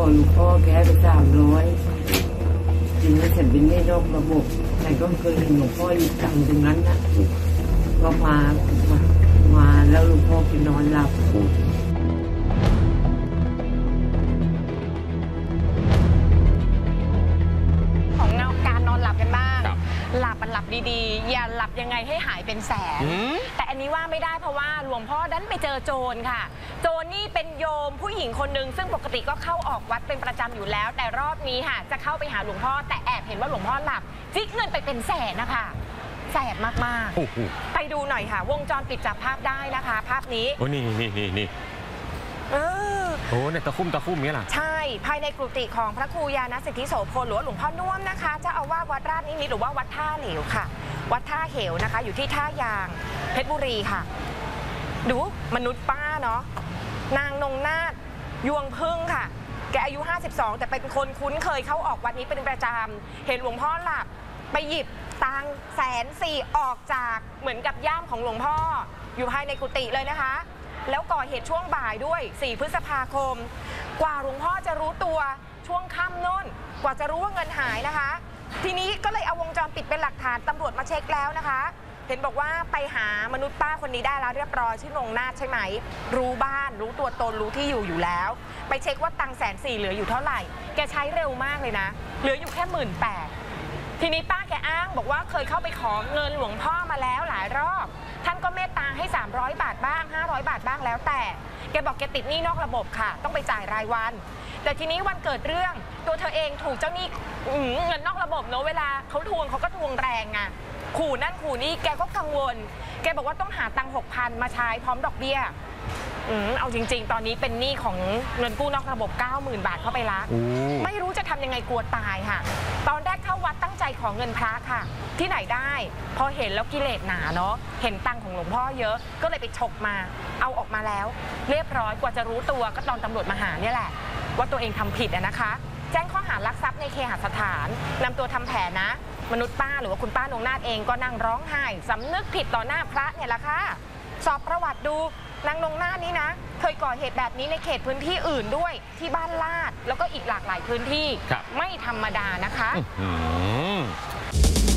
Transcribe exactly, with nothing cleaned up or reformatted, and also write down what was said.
หลวงพ่อแกไปสามร้อยจริงแล้วฉันเป็นหนี้นอกระบบแต่ก็เคยเห็นหลวงพ่ออยู่ตังตรงนั้นนะก็มามามาแล้วหลวงพ่อไปนอนหลับของเงาการนอนหลับกันบ้างหลับมันหลับดีๆอย่าหลับยังไงให้หายเป็นแสนแต่อันนี้ว่าไม่ได้เพราะว่าหลวงพ่อดันไปเจอโจรค่ะโจรนี่เป็นโยมผู้หญิงคนหนึ่งซึ่งปกติก็เข้าออกวัดเป็นประจำอยู่แล้วแต่รอบนี้ค่ะจะเข้าไปหาหลวงพ่อแต่แอบเห็นว่าหลวงพ่อหลับจิกเงินไปเป็นแสนนะคะแสบมากๆไปดูหน่อยค่ะวงจรปิดจับภาพได้นะคะภาพนี้โอ้นี่นี่นี่นี่เออโอ้เนี่ยตะคุ่มตะคุ่มเนี่ยล่ะใช่ภายในกุฏิของพระครูยานสิทธิโสพลหรือหลวงพ่อน่วมนะคะเจ้าอาวาสวัดราชนิมิตรหรือว่าวัดท่าเหวค่ะวัดท่าเหวนะคะอยู่ที่ท่ายางเพชรบุรีค่ะดูมนุษย์ป้าเนาะนางนงนาฏยวงพึ่งค่ะแกอายุห้าสิบสองแต่เป็นคนคุ้นเคยเข้าออกวัดนี้เป็นประจำเห็นหลวงพ่อหลับไปหยิบตังแสนสี่ออกจากเหมือนกับย่ามของหลวงพ่ออยู่ภายในกุฏิเลยนะคะแล้วก่อเหตุช่วงบ่ายด้วยสี่พฤษภาคมกว่าหลวงพ่อจะรู้ตัวช่วงค่ำน้นกว่าจะรู้ว่าเงินหายนะคะทีนี้ก็เลยเอาวงจรปิดเป็นหลักฐานตำรวจมาเช็คแล้วนะคะเห็นบอกว่าไปหามนุษย์ป้าคนนี้ได้แล้วเรียบร้อยชื่อนงนาฏใช่ไหมรู้บ้านรู้ตัวตนรู้ที่อยู่อยู่แล้วไปเช็คว่าตังแสนสี่เหลืออยู่เท่าไหร่แกใช้เร็วมากเลยนะเหลืออยู่แค่หมื่นแปดทีนี้ป้าแกอ้างบอกว่าเคยเข้าไปขอเงินหลวงพ่อมาแล้วหลายรอบท่านก็เมตตาให้สามร้อยบาทบ้างห้าร้อยบาทบ้างแล้วแต่แกบอกแกติดหนี้นอกระบบค่ะต้องไปจ่ายรายวันแต่ทีนี้วันเกิดเรื่องตัวเธอเองถูกเจ้าหนี้เงินนอกระบบเนอะเวลาเขาทวงเขาก็ทวงแรงไงขู่นั่นขู่นี่แกก็กังวลแกบอกว่าต้องหาตังค์หกพันมาใช้พร้อมดอกเบี้ยอืมเอาจริงๆตอนนี้เป็นหนี้ของเงินกู้นอกระบบ เก้าหมื่น บาทเข้าไปละไม่รู้จะทำยังไงกลัวตายค่ะตอนแรกเข้าวัดตั้งใจขอเงินพระค่ะที่ไหนได้พอเห็นแล้วกิเลสหนาเนาะเห็นตังของหลวงพ่อเยอะก็เลยไปฉกมาเอาออกมาแล้วเรียบร้อยกว่าจะรู้ตัวก็ตอนตำรวจมาหาเนี่ยแหละว่าตัวเองทำผิดนะคะแจ้งข้อหาลักทรัพย์ในเคหสถานนำตัวทำแผนนะมนุษย์ป้าหรือว่าคุณป้านงนาฏเองก็นั่งร้องไห้สำนึกผิดต่อหน้าพระเนี่ยแหละค่ะสอบประวัติดูนางนงนาฏนี้นะเคยก่อเหตุแบบนี้ในเขตพื้นที่อื่นด้วยที่บ้านลาดแล้วก็อีกหลากหลายพื้นที่ไม่ธรรมดานะคะ